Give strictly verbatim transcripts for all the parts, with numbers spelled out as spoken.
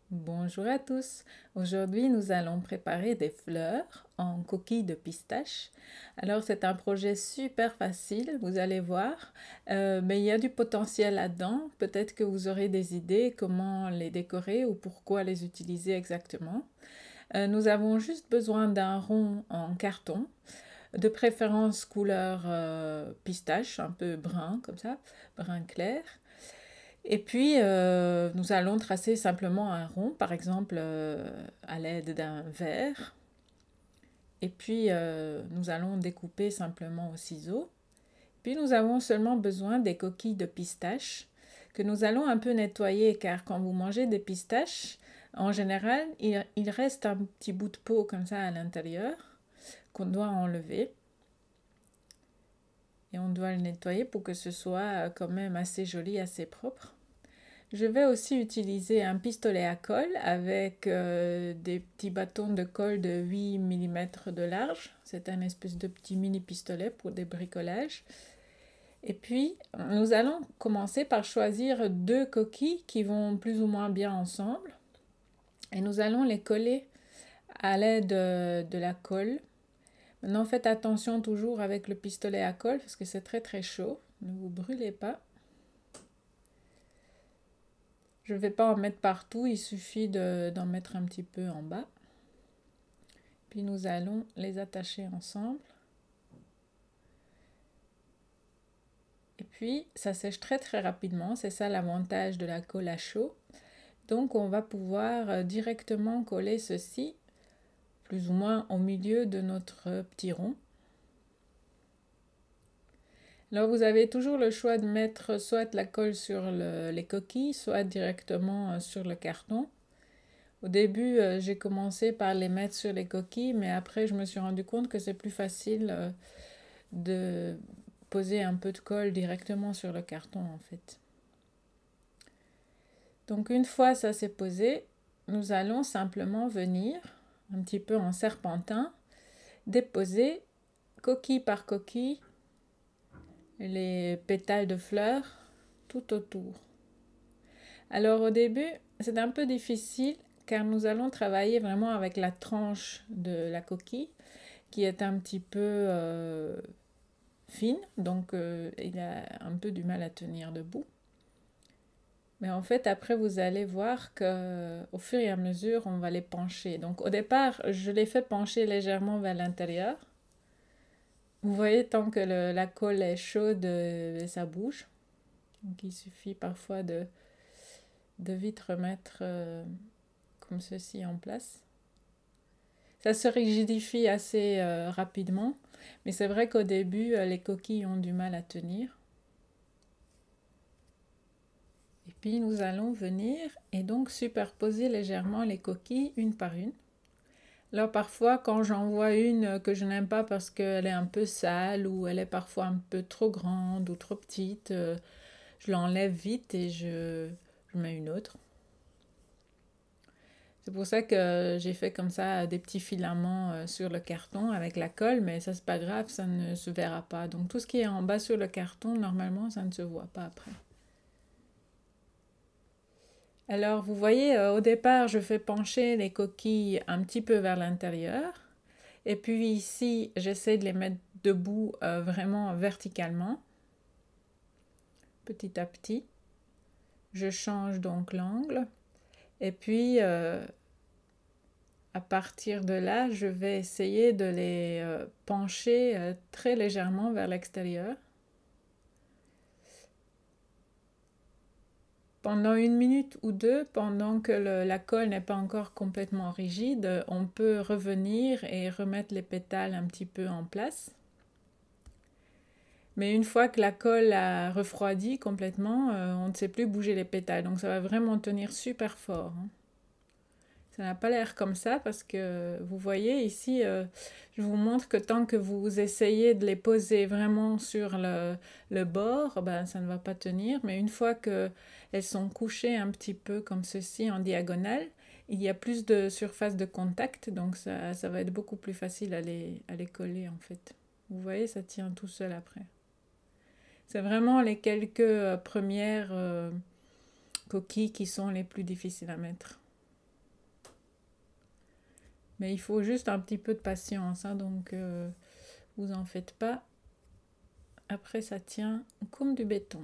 Bonjour à tous. Aujourd'hui, nous allons préparer des fleurs en coquille de pistache. Alors, c'est un projet super facile, vous allez voir, euh, mais il y a du potentiel là-dedans. Peut-être que vous aurez des idées comment les décorer ou pourquoi les utiliser exactement. Euh, nous avons juste besoin d'un rond en carton, de préférence couleur euh, pistache, un peu brun comme ça, brun clair. Et puis, euh, nous allons tracer simplement un rond, par exemple euh, à l'aide d'un verre. Et puis, euh, nous allons découper simplement au ciseau. Puis, nous avons seulement besoin des coquilles de pistache que nous allons un peu nettoyer, car quand vous mangez des pistaches, en général, il, il reste un petit bout de peau comme ça à l'intérieur qu'on doit enlever. Et on doit le nettoyer pour que ce soit quand même assez joli, assez propre. Je vais aussi utiliser un pistolet à colle avec euh, des petits bâtons de colle de huit millimètres de large. C'est un espèce de petit mini pistolet pour des bricolages. Et puis, nous allons commencer par choisir deux coquilles qui vont plus ou moins bien ensemble. Et nous allons les coller à l'aide de, de la colle. Maintenant, faites attention toujours avec le pistolet à colle parce que c'est très très chaud. Ne vous brûlez pas. Je ne vais pas en mettre partout, il suffit d'en mettre un petit peu en bas. Puis nous allons les attacher ensemble. Et puis ça sèche très très rapidement, c'est ça l'avantage de la colle à chaud. Donc on va pouvoir directement coller ceci, plus ou moins au milieu de notre petit rond. Alors vous avez toujours le choix de mettre soit la colle sur le, les coquilles, soit directement sur le carton. Au début, euh, j'ai commencé par les mettre sur les coquilles, mais après, je me suis rendu compte que c'est plus facile euh, de poser un peu de colle directement sur le carton, en fait. Donc, une fois ça s'est posé, nous allons simplement venir, un petit peu en serpentin, déposer coquille par coquille les pétales de fleurs tout autour. Alors, au début, c'est un peu difficile car nous allons travailler vraiment avec la tranche de la coquille qui est un petit peu euh, fine, donc euh, il a un peu du mal à tenir debout. Mais en fait, après, vous allez voir que au fur et à mesure, on va les pencher. Donc au départ, je les fais pencher légèrement vers l'intérieur. Vous voyez, tant que le, la colle est chaude, euh, ça bouge. Donc il suffit parfois de, de vite remettre euh, comme ceci en place. Ça se rigidifie assez euh, rapidement, mais c'est vrai qu'au début, euh, les coquilles ont du mal à tenir. Et puis nous allons venir et donc superposer légèrement les coquilles une par une. Alors parfois, quand j'en vois une que je n'aime pas parce qu'elle est un peu sale ou elle est parfois un peu trop grande ou trop petite, euh, je l'enlève vite et je, je mets une autre. C'est pour ça que j'ai fait comme ça des petits filaments sur le carton avec la colle, mais ça c'est pas grave, ça ne se verra pas. Donc tout ce qui est en bas sur le carton, normalement, ça ne se voit pas après. Alors vous voyez, euh, au départ, je fais pencher les coquilles un petit peu vers l'intérieur. Et puis ici, j'essaie de les mettre debout euh, vraiment verticalement, petit à petit. Je change donc l'angle. Et puis, euh, à partir de là, je vais essayer de les euh, pencher euh, très légèrement vers l'extérieur. Pendant une minute ou deux, pendant que le, la colle n'est pas encore complètement rigide, on peut revenir et remettre les pétales un petit peu en place. Mais une fois que la colle a refroidi complètement, euh, on ne sait plus bouger les pétales. Donc ça va vraiment tenir super fort. Hein. Ça n'a pas l'air comme ça parce que vous voyez ici, euh, je vous montre que tant que vous essayez de les poser vraiment sur le, le bord, ben, ça ne va pas tenir. Mais une fois qu'elles sont couchées un petit peu comme ceci en diagonale, il y a plus de surface de contact, donc ça, ça va être beaucoup plus facile à les, à les coller en fait. Vous voyez, ça tient tout seul après. C'est vraiment les quelques euh, premières euh, coquilles qui sont les plus difficiles à mettre. Mais il faut juste un petit peu de patience, hein, donc euh, vous en faites pas. Après, ça tient comme du béton.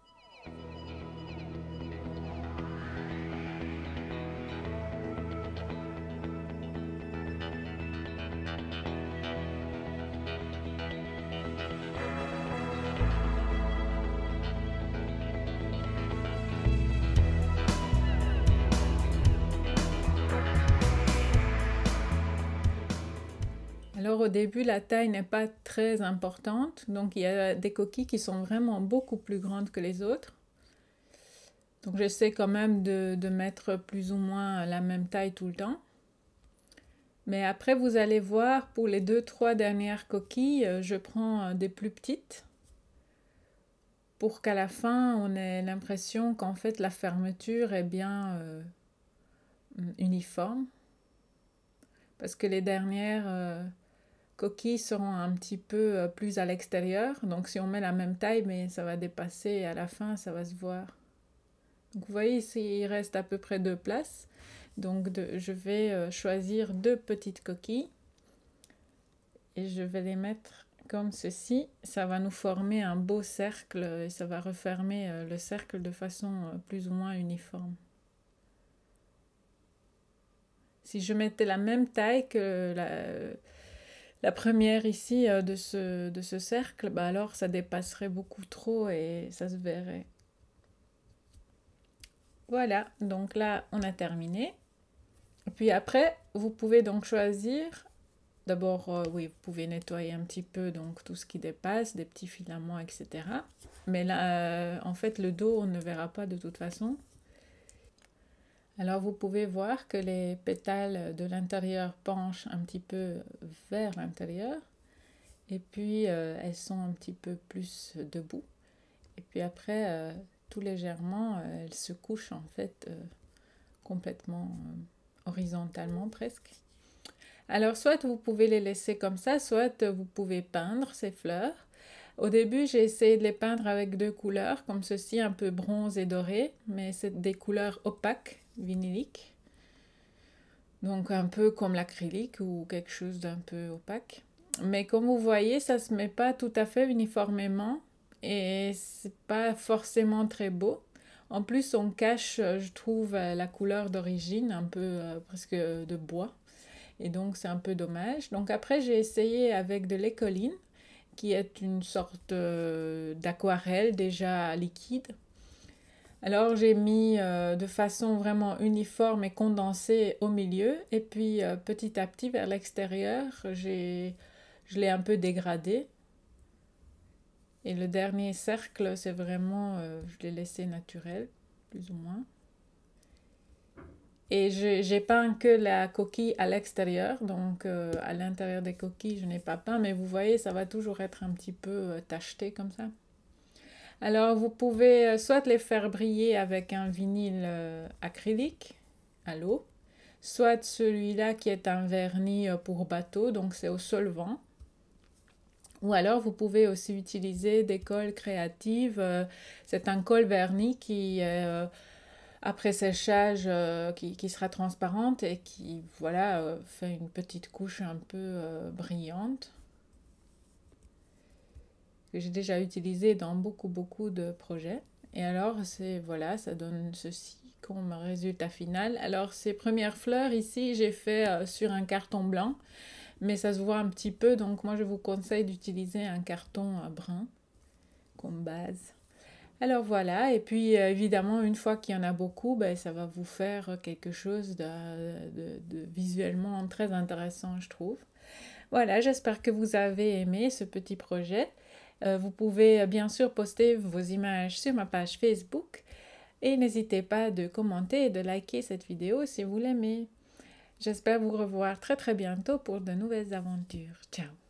Alors au début, la taille n'est pas très importante, donc il y a des coquilles qui sont vraiment beaucoup plus grandes que les autres. Donc j'essaie quand même de, de mettre plus ou moins la même taille tout le temps. Mais après, vous allez voir, pour les deux, trois dernières coquilles, je prends des plus petites pour qu'à la fin, on ait l'impression qu'en fait, la fermeture est bien euh, uniforme. Parce que les dernières... Euh, coquilles seront un petit peu plus à l'extérieur, donc si on met la même taille, mais ça va dépasser et à la fin ça va se voir. Donc vous voyez ici il reste à peu près deux places, donc de, je vais choisir deux petites coquilles et je vais les mettre comme ceci. Ça va nous former un beau cercle et ça va refermer le cercle de façon plus ou moins uniforme. Si je mettais la même taille que la La première ici euh, de, ce, de ce cercle, bah alors ça dépasserait beaucoup trop et ça se verrait. Voilà, donc là on a terminé. Et puis après, vous pouvez donc choisir, d'abord, euh, oui, vous pouvez nettoyer un petit peu donc tout ce qui dépasse, des petits filaments, et cetera. Mais là, euh, en fait, le dos, on ne verra pas de toute façon. Alors vous pouvez voir que les pétales de l'intérieur penchent un petit peu vers l'intérieur et puis euh, elles sont un petit peu plus debout et puis après euh, tout légèrement euh, elles se couchent en fait euh, complètement euh, horizontalement presque. Alors soit vous pouvez les laisser comme ça, soit vous pouvez peindre ces fleurs. Au début, j'ai essayé de les peindre avec deux couleurs, comme ceci, un peu bronze et doré, mais c'est des couleurs opaques, vinyliques. Donc un peu comme l'acrylique ou quelque chose d'un peu opaque. Mais comme vous voyez, ça ne se met pas tout à fait uniformément et c'est pas forcément très beau. En plus, on cache, je trouve, la couleur d'origine, un peu euh, presque de bois. Et donc, c'est un peu dommage. Donc après, j'ai essayé avec de l'écoline, qui est une sorte euh, d'aquarelle déjà liquide. Alors j'ai mis euh, de façon vraiment uniforme et condensée au milieu et puis euh, petit à petit vers l'extérieur, j'ai, je l'ai un peu dégradé. Et le dernier cercle, c'est vraiment, euh, je l'ai laissé naturel, plus ou moins. Et je j'ai peint que la coquille à l'extérieur, donc euh, à l'intérieur des coquilles, je n'ai pas peint, mais vous voyez, ça va toujours être un petit peu euh, tacheté comme ça. Alors, vous pouvez euh, soit les faire briller avec un vinyle euh, acrylique à l'eau, soit celui-là qui est un vernis euh, pour bateau, donc c'est au solvant. Ou alors, vous pouvez aussi utiliser des colles créatives. Euh, c'est un colle vernis qui est... Euh, après séchage euh, qui, qui sera transparente et qui voilà euh, fait une petite couche un peu euh, brillante que j'ai déjà utilisé dans beaucoup beaucoup de projets. Et alors c'est voilà, ça donne ceci comme résultat final. Alors ces premières fleurs ici j'ai fait euh, sur un carton blanc, mais ça se voit un petit peu, donc moi je vous conseille d'utiliser un carton euh, brun comme base. Alors voilà, et puis euh, évidemment, une fois qu'il y en a beaucoup, ben, ça va vous faire quelque chose de, de, de visuellement très intéressant, je trouve. Voilà, j'espère que vous avez aimé ce petit projet. Euh, vous pouvez bien sûr poster vos images sur ma page Facebook et n'hésitez pas de commenter et de liker cette vidéo si vous l'aimez. J'espère vous revoir très très bientôt pour de nouvelles aventures. Ciao!